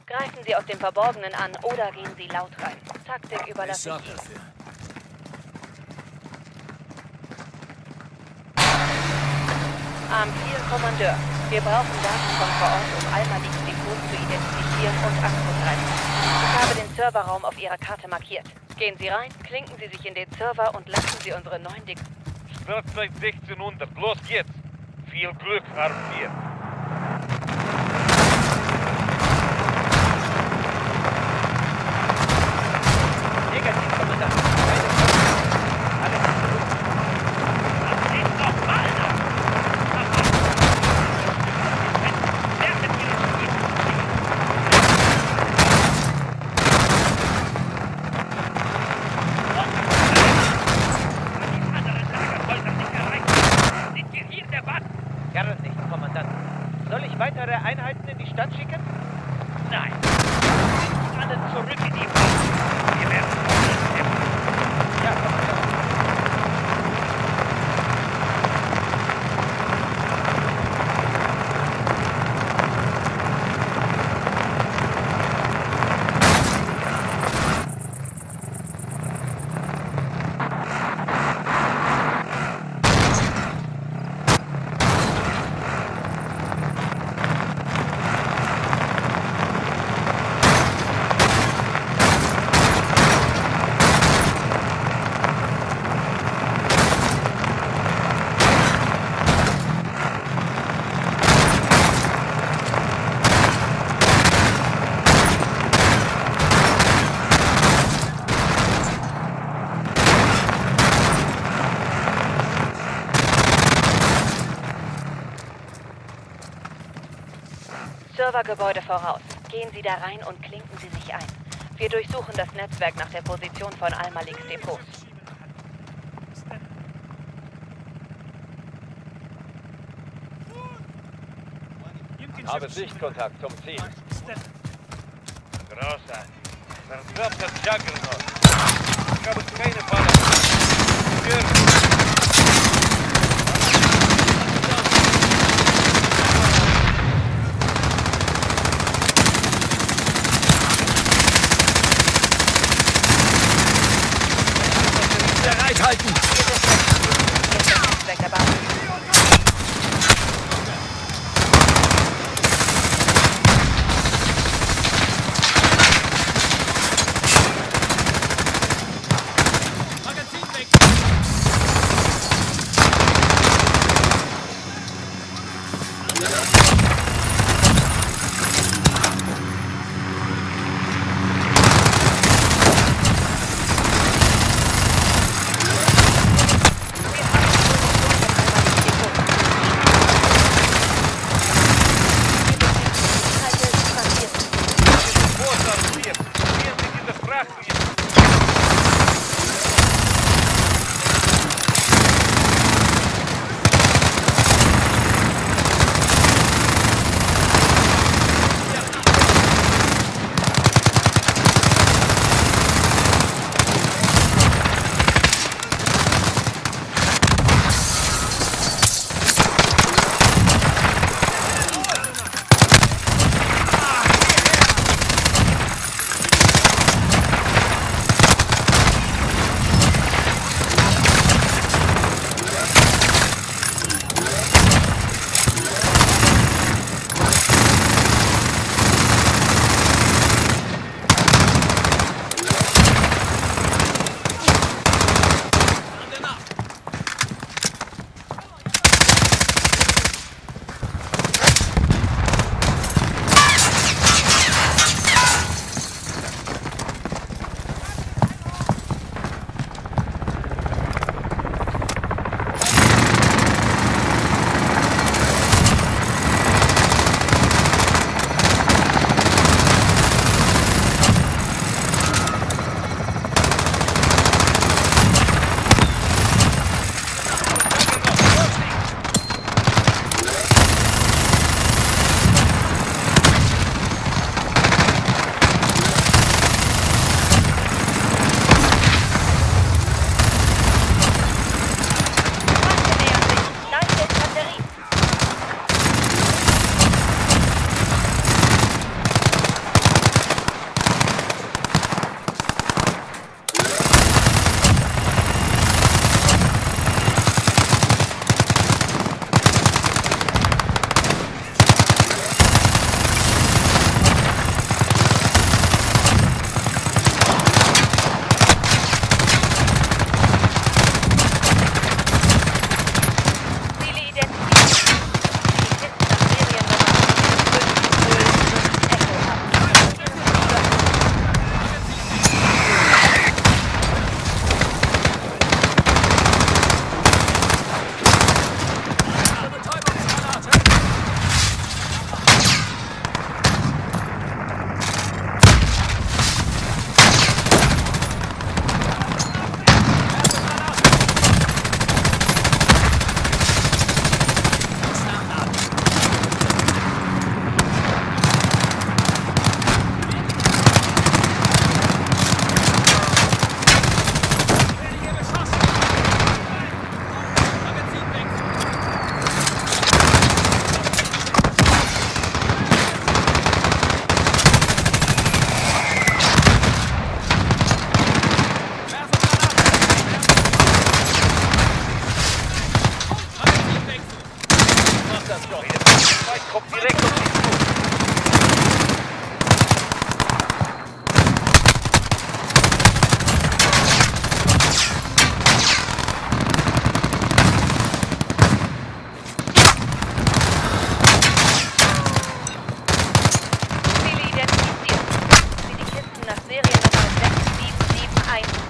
Greifen Sie aus dem Verborgenen an oder gehen Sie laut rein. Taktik überlasse ich Ihnen. AM4 Kommandeur. Wir brauchen Daten von vor Ort, um Al-Maliks Depot zu identifizieren und anzugreifen. Ich habe den Serverraum auf Ihrer Karte markiert. Gehen Sie rein, klinken Sie sich in den Server und lassen Sie unsere neuen Startzeit 1600. Los geht's. Viel Glück, AM4. Negativ, Kommandant. Alles gut. Das ist doch mal da! Soll ich weitere Einheiten in die Stadt schicken? Nein. Alle zurück in die Stadt. Wir werden es. Ja, Kommandant. Servergebäude voraus. Gehen Sie da rein und klinken Sie sich ein. Wir durchsuchen das Netzwerk nach der Position von Al-Maliks Depots. Habe Sichtkontakt zum Ziel. Großer. Verdammter Juggernaut. Ich habe keine Falle. Bereithalten!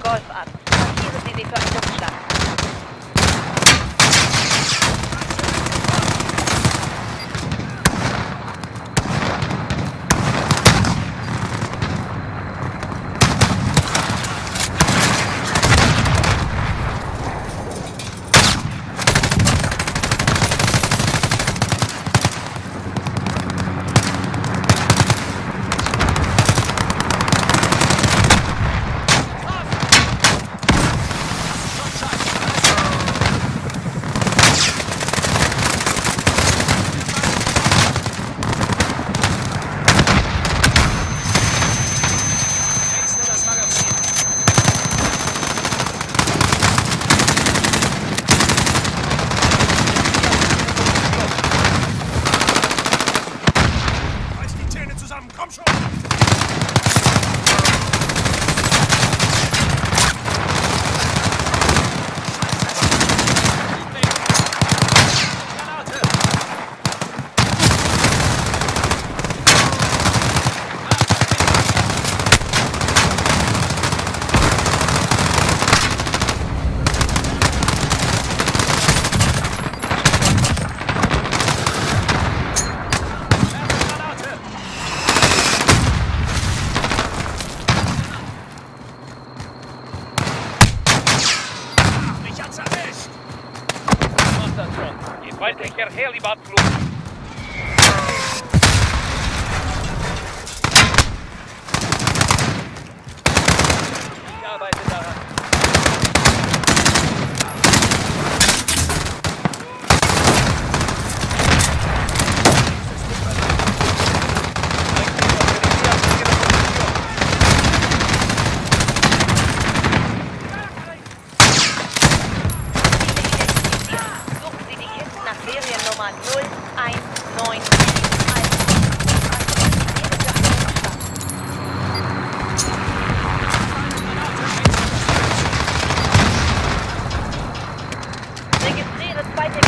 Golf an. Markieren Sie sie für einen Luftschlag. Feindlicher Helibatflug. Ich arbeite daran. Seriennummer 019. Registriere zweite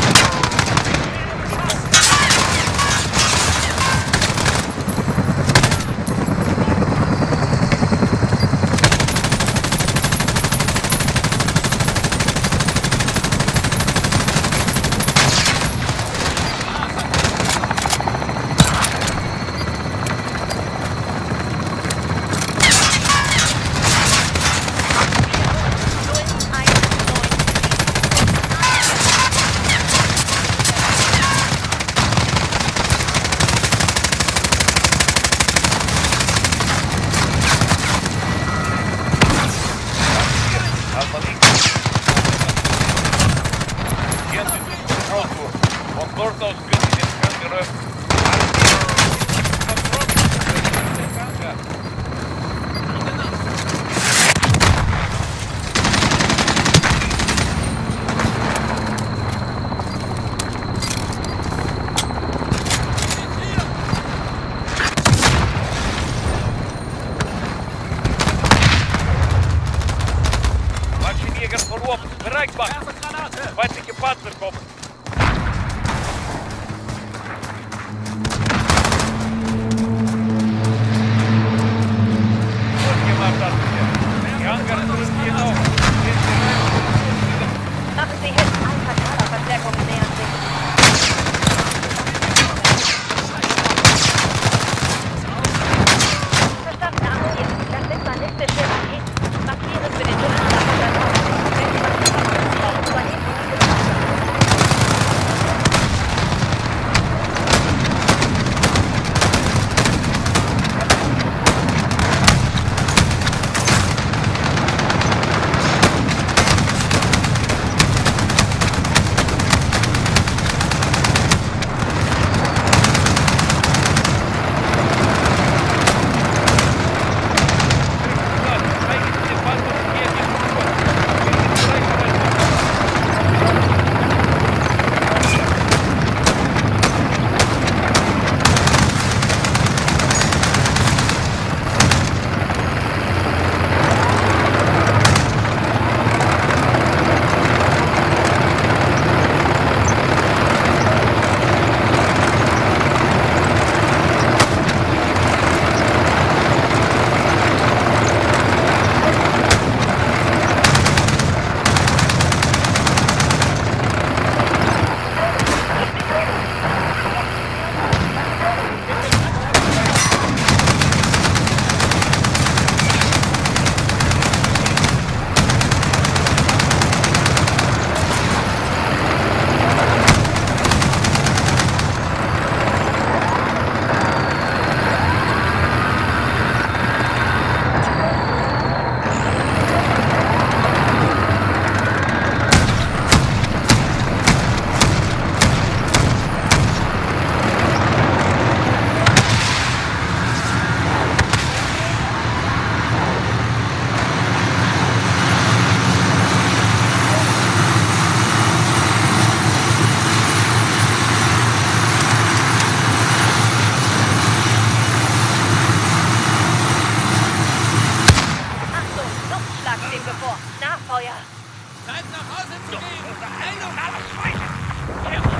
Dort aus können Sie den Gang eröffnen. Maschinenjäger vor Ort, bereit machen. Feindliche Panzer kommen. Machen Sie hin, Alpha-Verstärkungen nähern sich. Verstanden, Armee. Das sind ballistische Raketen. Markieren für den Luftschlag. Wenn Sie was brauchen, übernehmen Sie diese Luftschlag. Feuer! Zeit nach Hause zu gehen! Alles weiter!